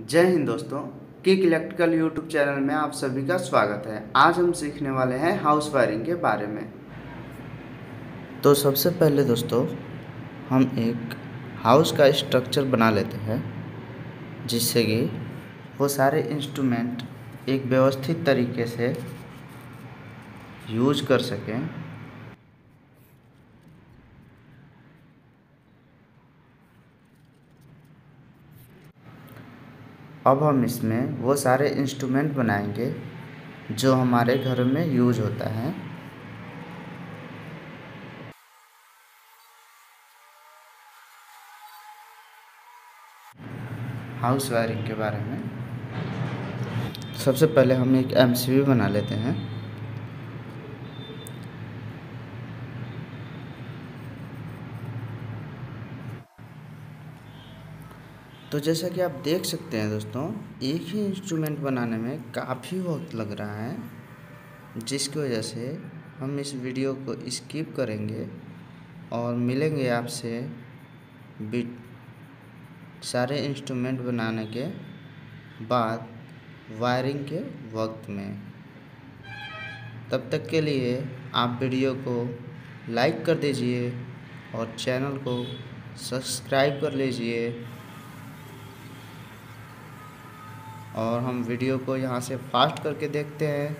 जय हिंद दोस्तों। Kick electrical YouTube channel में आप सभी का स्वागत है। आज हम सीखने वाले हैं हाउस वायरिंग के बारे में। तो सबसे पहले दोस्तों हम एक हाउस का स्ट्रक्चर बना लेते हैं, जिससे कि वो सारे इंस्ट्रूमेंट एक व्यवस्थित तरीके से यूज कर सकें। अब हम इसमें वो सारे इंस्ट्रूमेंट बनाएंगे जो हमारे घर में यूज होता है। हाउस वायरिंग के बारे में सबसे पहले हम एक एमसीबी बना लेते हैं। तो जैसा कि आप देख सकते हैं दोस्तों, एक ही इंस्ट्रूमेंट बनाने में काफ़ी वक्त लग रहा है, जिसकी वजह से हम इस वीडियो को स्किप करेंगे और मिलेंगे आपसे बिट सारे इंस्ट्रूमेंट बनाने के बाद वायरिंग के वक्त में। तब तक के लिए आप वीडियो को लाइक कर दीजिए और चैनल को सब्सक्राइब कर लीजिए। और हम वीडियो को यहाँ से फास्ट करके देखते हैं।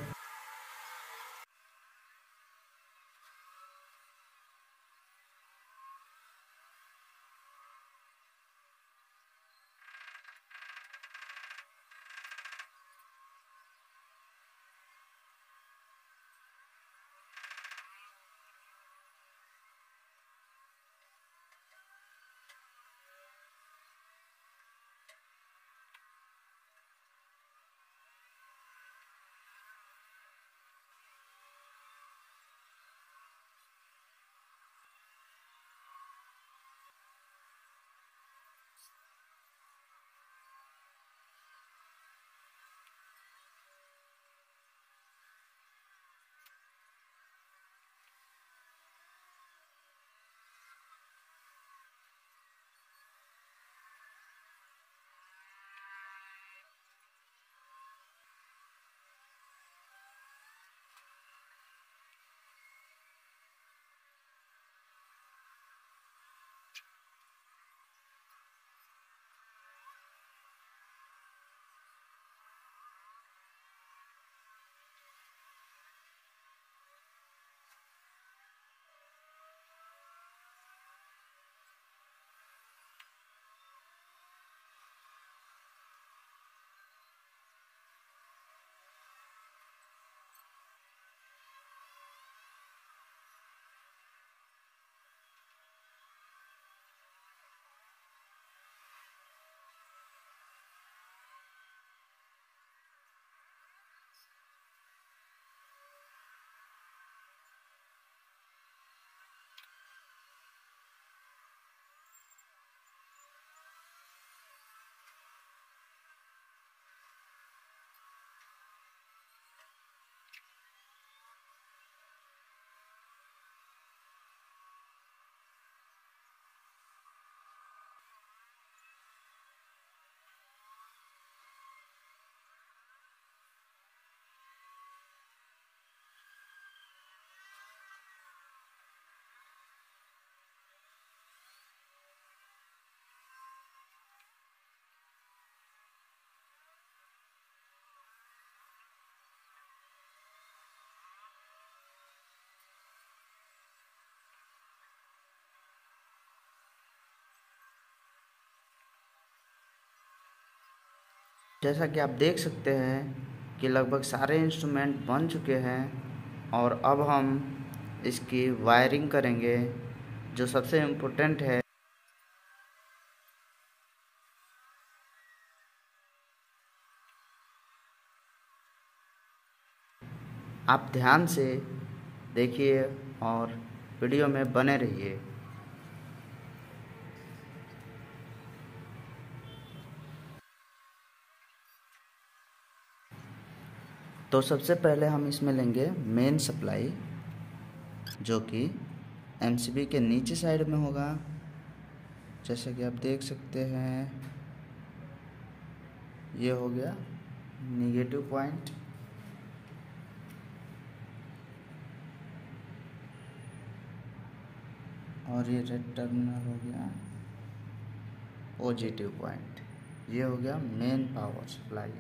जैसा कि आप देख सकते हैं कि लगभग सारे इंस्ट्रूमेंट बन चुके हैं और अब हम इसकी वायरिंग करेंगे, जो सबसे इम्पोर्टेंट है। आप ध्यान से देखिए और वीडियो में बने रहिए। तो सबसे पहले हम इसमें लेंगे मेन सप्लाई, जो कि एमसीबी के नीचे साइड में होगा, जैसा कि आप देख सकते हैं। ये हो गया निगेटिव पॉइंट, और ये रेड टर्मिनल हो गया पॉजिटिव पॉइंट। ये हो गया main power supply.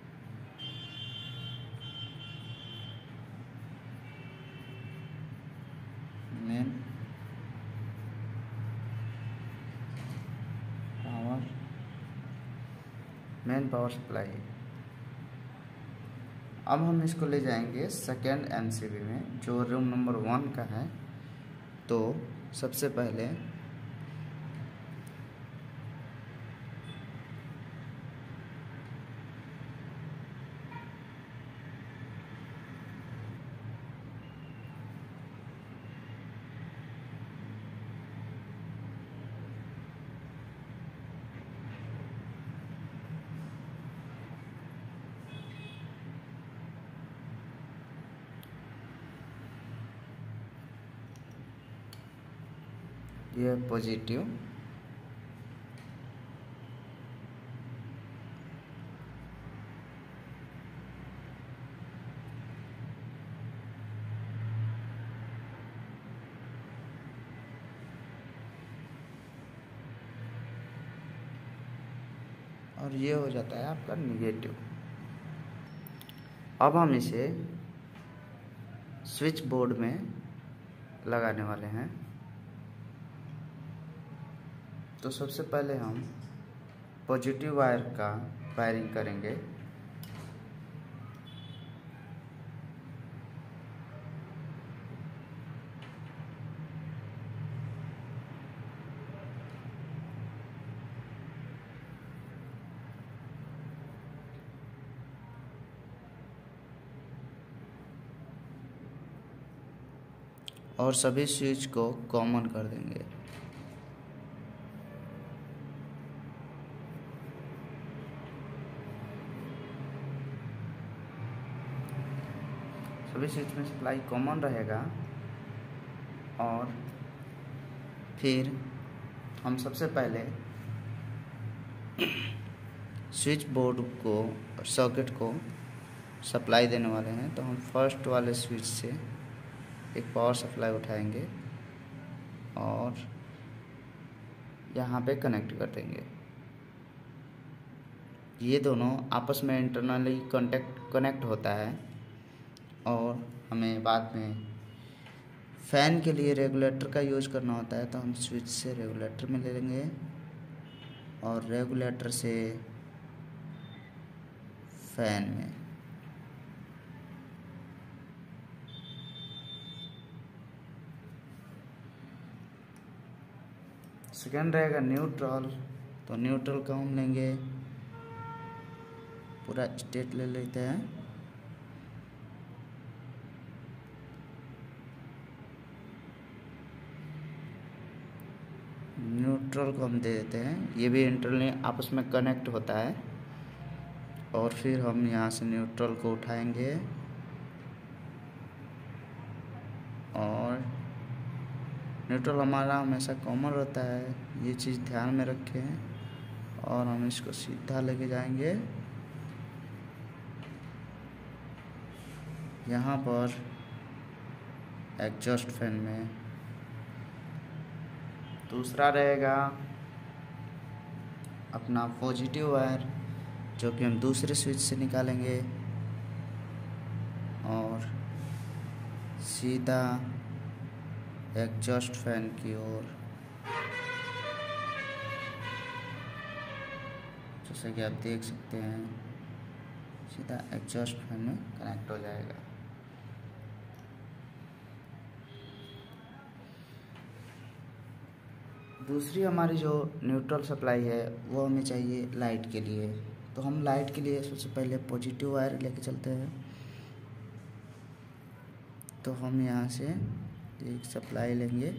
Main power supply. अब हम इसको ले जाएंगे सेकेंड एमसीबी में, जो रूम नंबर 1 का है। तो सबसे पहले ये पॉजिटिव, और ये हो जाता है आपका निगेटिव। अब हम इसे स्विच बोर्ड में लगाने वाले हैं। तो सबसे पहले हम पॉजिटिव वायर का वायरिंग करेंगे। और सभी स्विच को कॉमन कर देंगे। सभी स्विच में सप्लाई कॉमन रहेगा। और फिर हम सबसे पहले स्विच बोर्ड को और सॉकेट को सप्लाई देने वाले हैं। तो हम फर्स्ट वाले स्विच से एक पावर सप्लाई उठाएंगे और यहाँ पे कनेक्ट कर देंगे। ये दोनों आपस में इंटरनली कनेक्ट होता है। और हमें बाद में फ़ैन के लिए रेगुलेटर का यूज़ करना होता है, तो हम स्विच से रेगुलेटर में ले लेंगे और रेगुलेटर से फ़ैन में। सेकेंड रहेगा न्यूट्रल। तो न्यूट्रल का हम लेंगे, पूरा स्टेट ले लेते हैं। न्यूट्रल को हम दे देते हैं। ये भी इंटरनली आपस में कनेक्ट होता है। और फिर हम यहाँ से न्यूट्रल को उठाएंगे और न्यूट्रल हमारा हमेशा कॉमन रहता है, ये चीज़ ध्यान में रखें। और हम इसको सीधा लेके जाएंगे यहाँ पर एग्जॉस्ट फैन में। दूसरा रहेगा अपना पॉजिटिव वायर, जो कि हम दूसरे स्विच से निकालेंगे और सीधा एग्जॉस्ट फैन की ओर, जैसे कि आप देख सकते हैं, सीधा एग्जॉस्ट फैन में कनेक्ट हो जाएगा। दूसरी हमारी जो न्यूट्रल सप्लाई है वो हमें चाहिए लाइट के लिए। तो हम लाइट के लिए सबसे पहले पॉजिटिव वायर लेके चलते हैं। तो हम यहाँ से एक सप्लाई लेंगे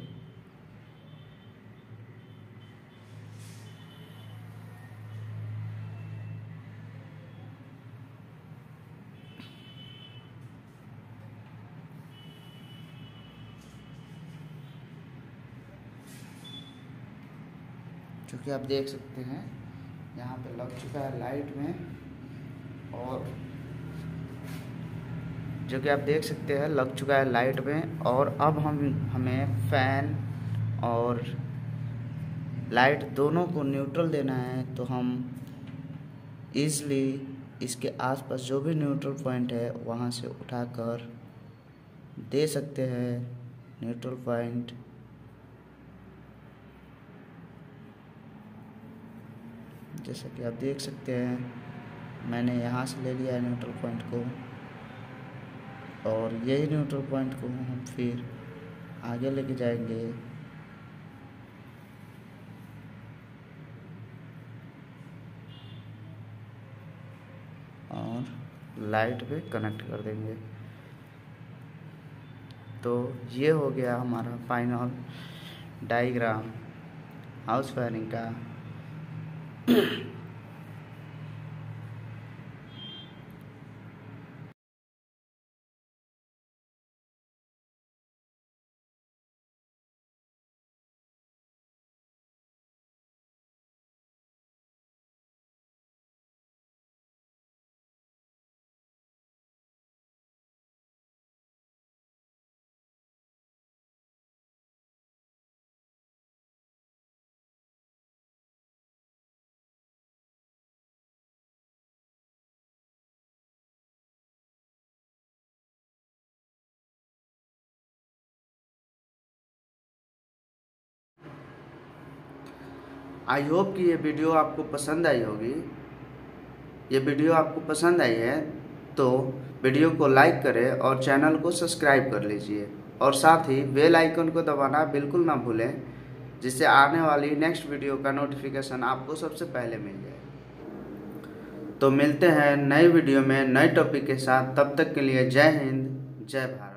जो कि आप देख सकते हैं यहाँ पे लग चुका है लाइट में, और जो कि आप देख सकते हैं लग चुका है लाइट में। और अब हमें फैन और लाइट दोनों को न्यूट्रल देना है। तो हम ईज़िली इसके आसपास जो भी न्यूट्रल पॉइंट है वहाँ से उठाकर दे सकते हैं न्यूट्रल पॉइंट। जैसा कि आप देख सकते हैं मैंने यहाँ से ले लिया है न्यूट्रल पॉइंट को, और यही न्यूट्रल पॉइंट को हम फिर आगे लेके जाएंगे और लाइट पे कनेक्ट कर देंगे। तो ये हो गया हमारा फाइनल डायग्राम हाउस वायरिंग का। आई होप कि ये वीडियो आपको पसंद आई होगी। ये वीडियो आपको पसंद आई है तो वीडियो को लाइक करें और चैनल को सब्सक्राइब कर लीजिए, और साथ ही बेल आइकन को दबाना बिल्कुल ना भूलें, जिससे आने वाली नेक्स्ट वीडियो का नोटिफिकेशन आपको सबसे पहले मिल जाए। तो मिलते हैं नए वीडियो में नए टॉपिक के साथ, तब तक के लिए जय हिंद जय भारत।